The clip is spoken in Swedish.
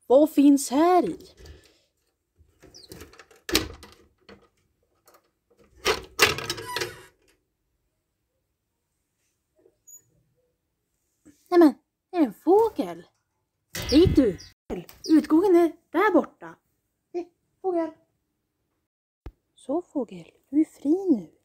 Vad finns här i? Nämen, det är en fågel. Dit du. Utgången är där borta. Fågel. Så fågel, du är fri nu.